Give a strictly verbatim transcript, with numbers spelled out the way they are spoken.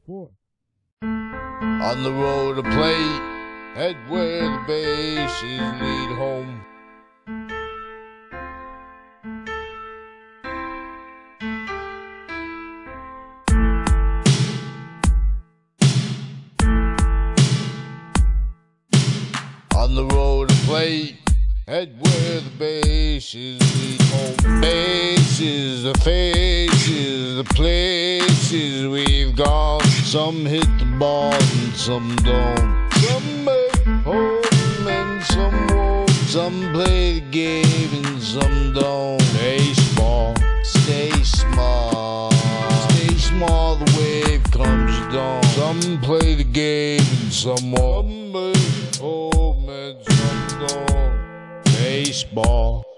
four. On the road to play, head where the bases lead home. On the road to play, head where the bases lead home. Bases, the faces, the places we've gone. Some hit the ball and some don't. Some make home and some won't. Some play the game and some don't. Baseball, stay small. Stay small, the wave comes down. Some play the game and some won't. Some make home and some don't. Baseball.